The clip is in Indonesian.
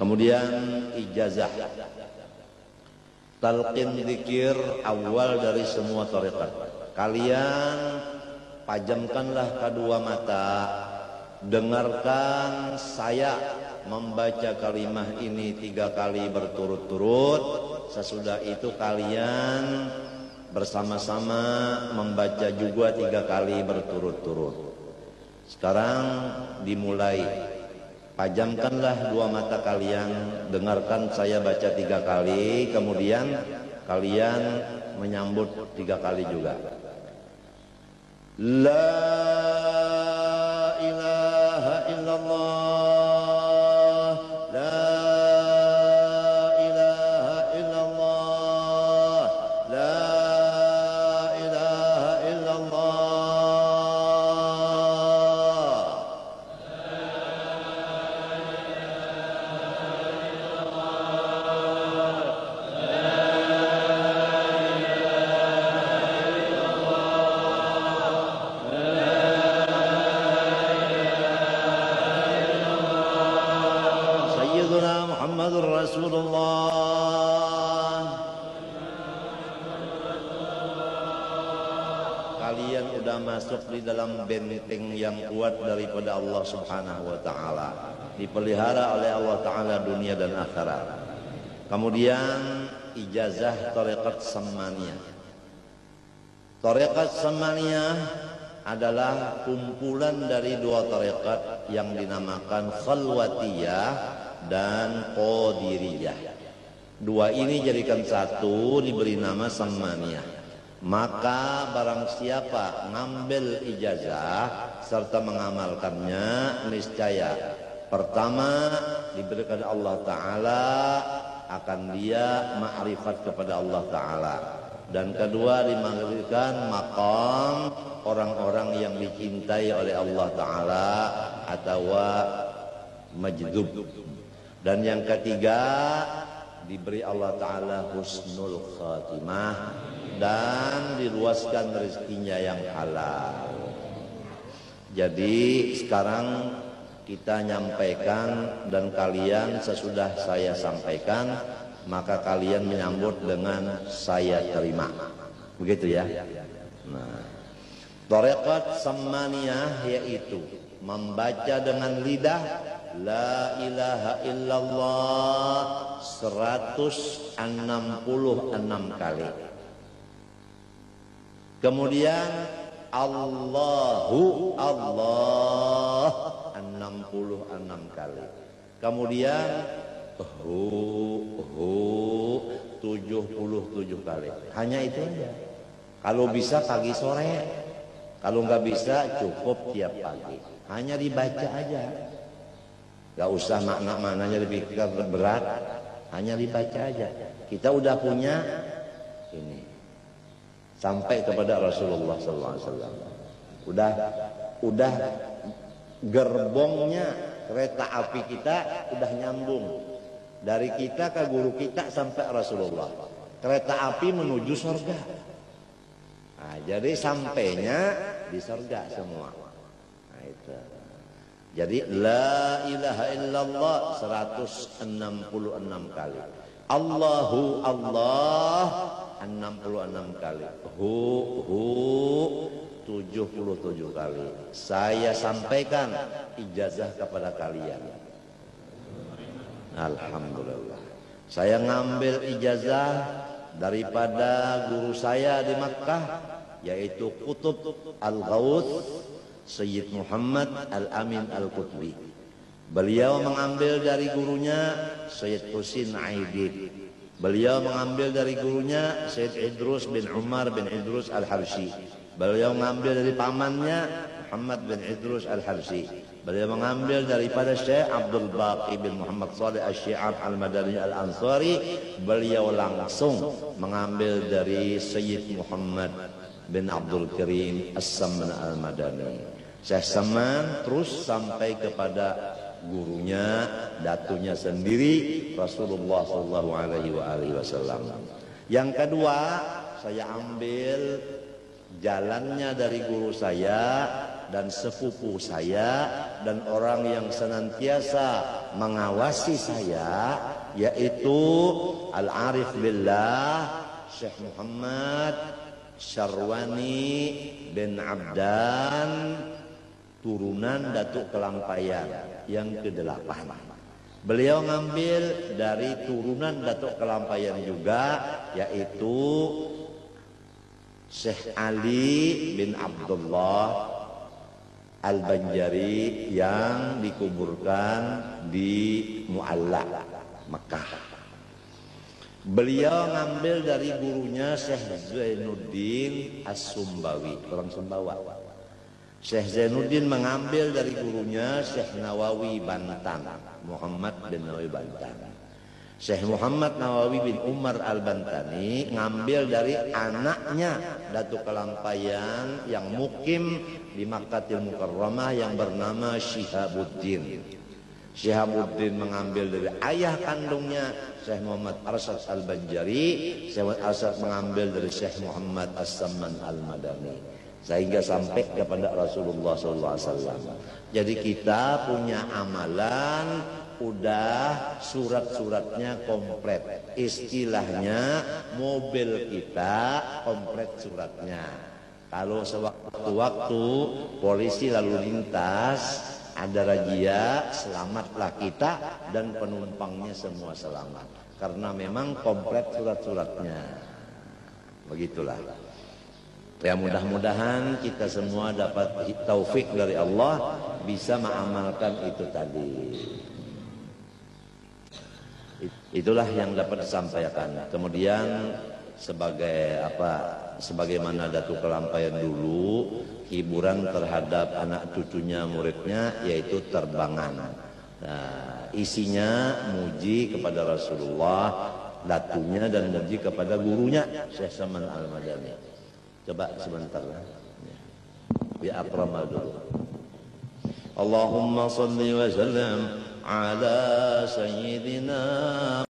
Kemudian ijazah, talqin dzikir awal dari semua tarekat. Kalian pajamkanlah kedua mata, dengarkan saya membaca kalimah ini 3 kali berturut-turut. Sesudah itu kalian bersama-sama membaca juga 3 kali berturut-turut. Sekarang dimulai. Pajamkanlah 2 mata kalian, dengarkan saya baca 3 kali, kemudian kalian menyambut 3 kali juga. La ilaha illallah, la ilaha illallah, la ilaha illallah. Muhammadur Rasulullah. Kalian udah masuk di dalam benteng yang kuat daripada Allah Subhanahu wa taala. Dipelihara oleh Allah taala dunia dan akhirat. Kemudian ijazah tarekat Samaniyah. Tarekat Samaniyah adalah kumpulan dari 2 tarekat yang dinamakan Khalwatiyah dan Qadiriyah. 2 ini jadikan satu, diberi nama Samaniyah. Maka barang siapa ngambil ijazah serta mengamalkannya, niscaya pertama diberikan Allah Ta'ala, akan dia ma'rifat kepada Allah Ta'ala, dan kedua diberikan maqam orang-orang yang dicintai oleh Allah Ta'ala atau majdub. Dan yang ketiga diberi Allah Ta'ala husnul khatimah dan diluaskan rezekinya yang halal. Jadi sekarang kita nyampaikan, dan kalian sesudah saya sampaikan maka kalian menyambut dengan saya terima. Begitu ya. Nah, tarekat Samaniyah yaitu membaca dengan lidah La ilaha illallah 166 kali. Kemudian Allahu Allah 66 kali. Kemudian Hu 77 kali. Hanya itu aja. Kalau bisa pagi sore, kalau nggak bisa cukup tiap pagi. Hanya dibaca aja. Gak usah makna-maknanya lebih berat, hanya dibaca aja. Kita udah punya ini sampai kepada Rasulullah SAW. Udah gerbongnya kereta api kita udah nyambung dari kita ke guru kita sampai Rasulullah. Kereta api menuju surga. Nah, jadi sampainya di surga semua. Nah, itu. Jadi la ilaha illallah 166 kali. Allahu Allah 66 kali. Hu 77 kali. Saya sampaikan ijazah kepada kalian. Alhamdulillah. Saya ngambil ijazah daripada guru saya di Makkah, yaitu Qutb Al-Ghawth Sayyid Muhammad Al-Amin Al-Qutbi. Beliau mengambil dari gurunya Sayyid Husin Aidid. Beliau mengambil dari gurunya Sayyid Idrus bin Umar bin Idrus Al-Habsyi. Beliau mengambil dari pamannya Muhammad bin Idrus Al-Habsyi. Beliau mengambil daripada Syekh Abdul Baqi bin Muhammad Saleh Asy-Syi'ab Al-Madani Al-Ansari. Beliau langsung mengambil dari Sayyid Muhammad bin Abdul Karim As-Samman Al-Madani. Syekh Saman terus sampai kepada gurunya, datunya sendiri Rasulullah sallallahu alaihi wasallam. Yang kedua, saya ambil jalannya dari guru saya dan sepupu saya dan orang yang senantiasa mengawasi saya, yaitu Al-Arif Billah Syekh Muhammad Syarwani bin Abdan, turunan Datuk Kelampayan yang ke-8. Beliau ngambil dari turunan Datuk Kelampayan juga, yaitu Syekh Ali bin Abdullah Al-Banjari yang dikuburkan di Mu'alla, Mekah. Beliau ngambil dari gurunya Syekh Zainuddin As-Sumbawi, orang Sumbawa. Syekh Zainuddin mengambil dari gurunya Syekh Nawawi Bantan, Muhammad bin Nawawi Bantan. Syekh Muhammad Nawawi bin Umar Al-Bantani ngambil dari anaknya Datuk Kelampayan yang mukim di Makkatul Mukarramah yang bernama Syihabuddin. Syihabuddin mengambil dari ayah kandungnya Syekh Muhammad Arsyad Al-Banjari. Syekh Muhammad Arsyad mengambil dari Syekh Muhammad As-Samman Al-Madani, sehingga sampai kepada Rasulullah SAW. Jadi kita punya amalan, udah surat-suratnya komplit. Istilahnya mobil kita komplit suratnya. Kalau sewaktu-waktu polisi lalu lintas, ada razia, selamatlah kita dan penumpangnya semua selamat. Karena memang komplit surat-suratnya. Begitulah. Ya, mudah-mudahan kita semua dapat taufik dari Allah, bisa mengamalkan itu tadi. Itulah yang dapat disampaikan. Kemudian sebagaimana Datuk Kelampayan dulu, hiburan terhadap anak cucunya, muridnya, yaitu terbangan. Nah, isinya muji kepada Rasulullah, datunya, dan muji kepada gurunya Syekh Saman Al-Madani. Coba sebentar ya, akramal dulu. Allahumma salli wa sallam ala sayyidina